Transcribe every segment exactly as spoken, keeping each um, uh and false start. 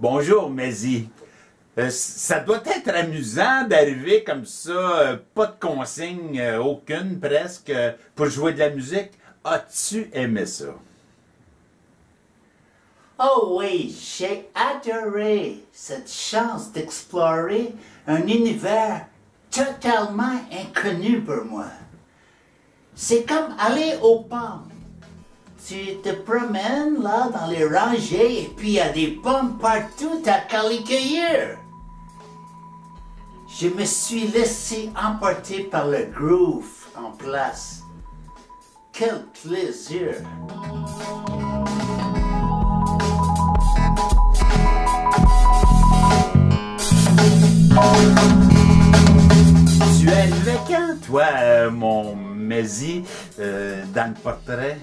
Bonjour, Mézi. Euh, ça doit être amusant d'arriver comme ça, euh, pas de consigne, euh, aucune presque, euh, pour jouer de la musique. As-tu aimé ça? Oh oui, j'ai adoré cette chance d'explorer un univers totalement inconnu pour moi. C'est comme aller au parc. Tu te promènes là dans les rangées et puis il y a des pommes partout à qu'aller cueillir. Je me suis laissé emporter par le groove en place. Quel plaisir! Tu es arrivé quand, toi, euh, mon Mézi, euh, dans le portrait?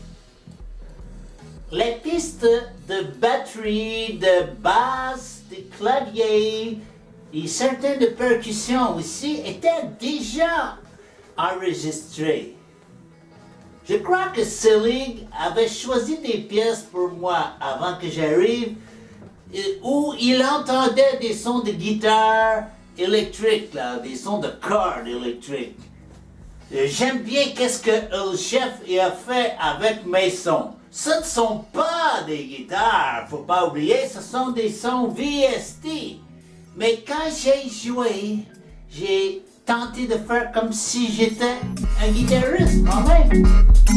Les pistes de batterie, de basse, de clavier et certaines de percussions aussi étaient déjà enregistrées. Je crois que Selig avait choisi des pièces pour moi avant que j'arrive où il entendait des sons de guitare électrique, là, des sons de cordes électriques. J'aime bien qu'est-ce que le chef a fait avec mes sons. Ce ne sont pas des guitares, faut pas oublier, ce sont des sons V S T. Mais quand j'ai joué, j'ai tenté de faire comme si j'étais un guitariste quand même.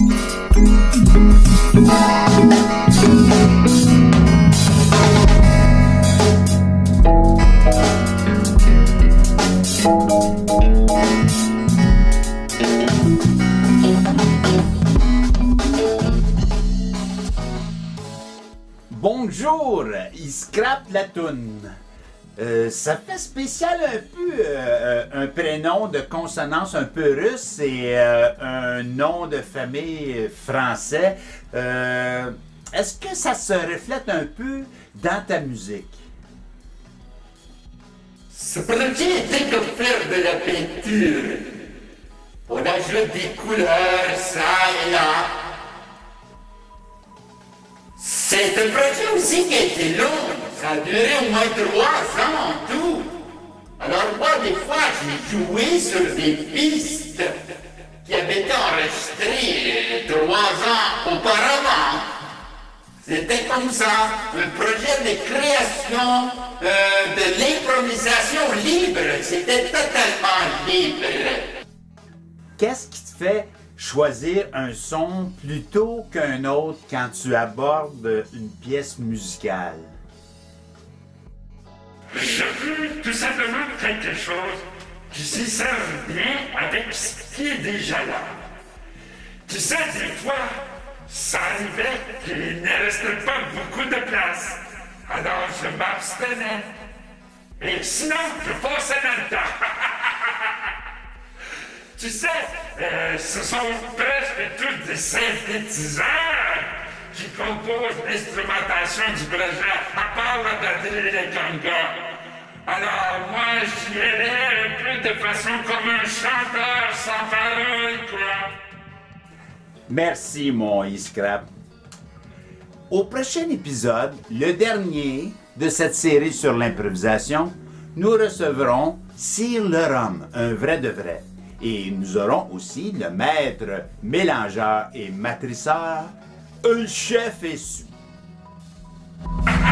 Bonjour, il scrape la toune. Euh, ça fait spécial un peu, euh, un prénom de consonance un peu russe et euh, un nom de famille français. Euh, Est-ce que ça se reflète un peu dans ta musique? Ce projet était comme faire de la peinture. On ajoute des couleurs, ça et là. C'est un projet aussi qui a été long. Ça a duré au moins trois ans en tout. Alors moi, des fois, j'ai joué sur des pistes qui avaient été enregistrées trois ans auparavant. C'était comme ça, un projet de création, euh, de l'improvisation libre. C'était totalement libre. Qu'est-ce qui te fait choisir un son plutôt qu'un autre quand tu abordes une pièce musicale? Je veux tout simplement quelque chose qui s'y serve bien avec ce qui est déjà là. Tu sais, des fois, ça arrivait qu'il ne restait pas beaucoup de place. Alors je m'abstenais. Et sinon, je passais dans le temps. Tu sais, euh, ce sont presque tous des synthétiseurs qui composent l'instrumentation du projet, à part la batterie et les congas. Alors moi, j'y allais un peu de façon comme un chanteur sans parole, quoi. Merci, mon E-Scrap. Au prochain épisode, le dernier de cette série sur l'improvisation, nous recevrons Sir le Rhum, un vrai de vrai. Et nous aurons aussi le maître mélangeur et matriceur, un chef essu.